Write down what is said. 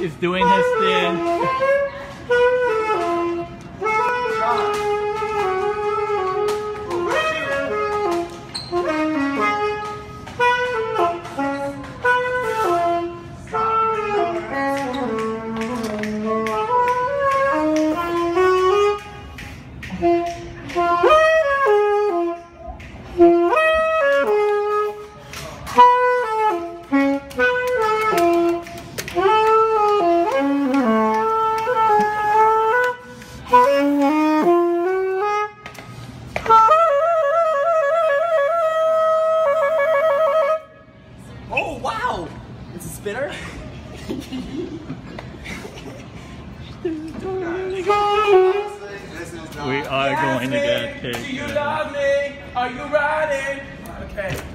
is doing his thing. Oh wow! It's a spinner? We are going to get paid. Do you love me? Are you riding? Okay.